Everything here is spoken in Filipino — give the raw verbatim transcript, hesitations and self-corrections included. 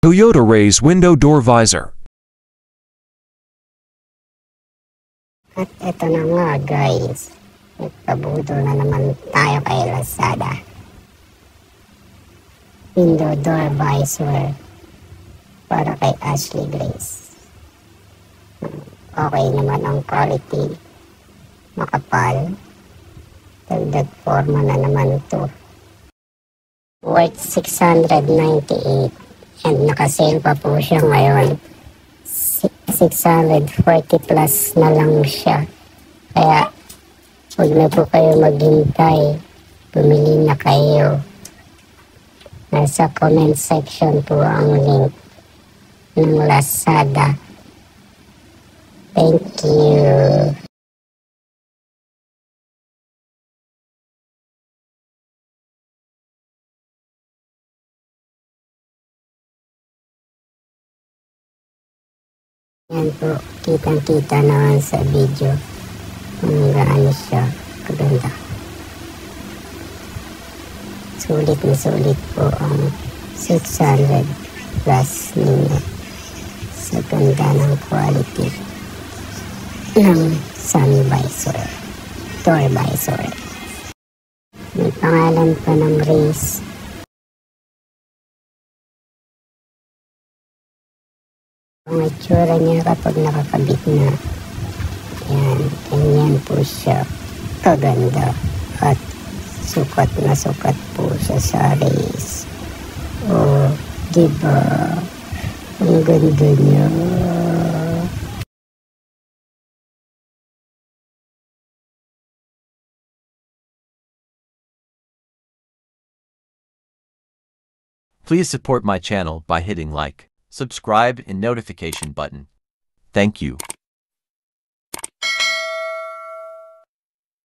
Toyota Raize window door visor. At eto na nga guys, nagpabudol na naman tayo kay Lazada. Window door visor para kay Ashley Grace. Okay naman ang quality, makapal, dagdag forma na naman ito. Worth six hundred ninety-eight and nakasale pa po siya ngayon. six hundred forty plus na lang siya. Kaya huwag na po kayo maghintay, bumili na kayo. Nasa comment section po ang link ng Lazada. Thank you. Yan po, kitang-kita naman sa video kung gaano siya kaganda. Sulit na sulit po ang six hundred plus ninyo sa ganda ng quality ng sun visor, door visor. May pangalan pa ng Raize. Ang itsura niya kapag nakakabit na, yan, ganyan po siya kaganda at sukat na sukat po siya sa Raize. Oh, diba? Ang ganda niya. Please support my channel by hitting like, subscribe and notification button. Thank you.